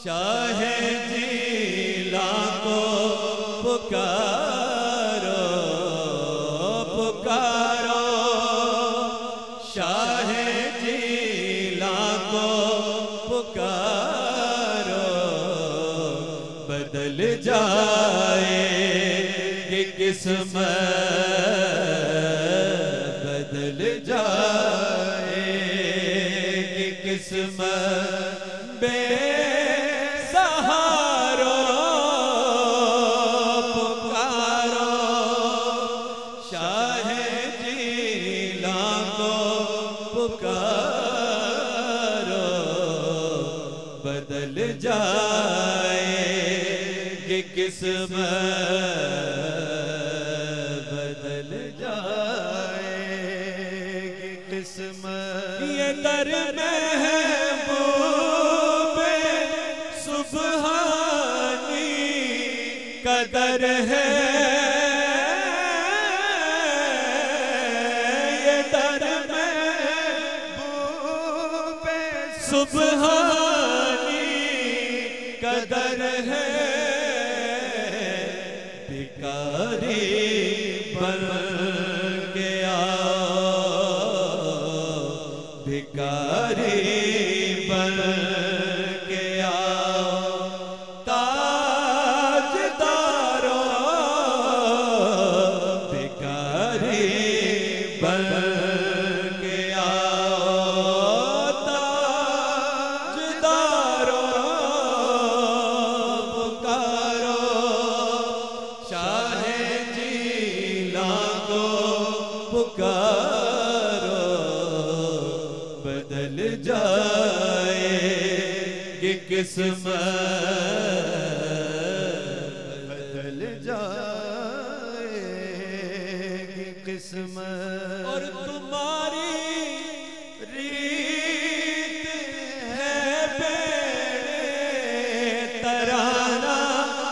शाह जीला को पुकारो पुकारो, शाह जीला को पुकारो, बदल जाएगी किस्मत, बदल जाएगी किस्मत बेसहारो पुकारो, शाह जीला को पुकारो, बदल जाएगी किस्मत, बदल जाएगी किस्मत। ये दर महबूबे सुबहानी कदर है, ये दर महबूबे सुबहानी कदर है, भिखारी बन के आओ, भिखारी बन के आओ, ताजदारो, भिखारी बन के आओ, ताजदारो पुकारो, शाह जीला को पुकारो, बदल जाएगी किस्मत, बदल जाएगी किस्मत। और तुम्हारी रीत है बेड़े तराना,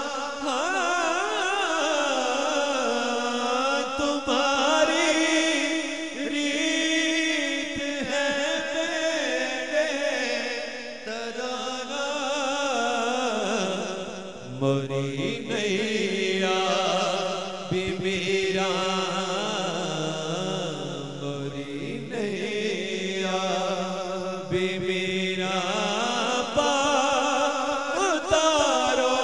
हाँ तुम्हारी रीत है बेड़े तराना, मोरी नैया भी मेरा, मोरी नैया भी मेरा, पार उतारो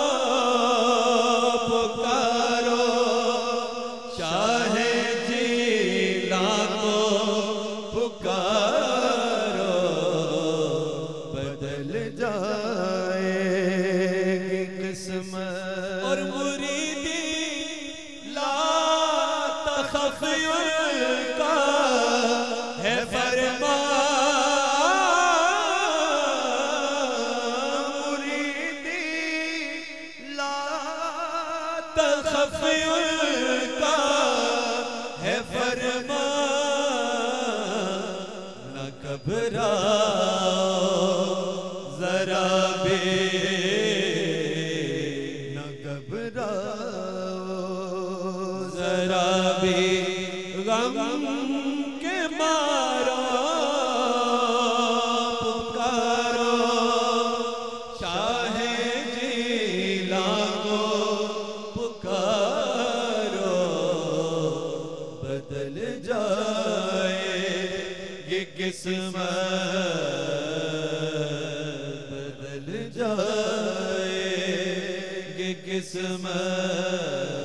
पुकारो, शाह जीला को पुकारो, बदल जाएगी किस्मत। और मुरीदी ला तखफ उनका है फरमान, मुरीदी ला तखफ उनका है फरमान, न घबराओ जरा भी, न घबराओ जरा भी, गम के मारो पुकारो, शाह जीला को पुकारो, बदल जाएगी किस्मत, बदल जाएगी किस्मत।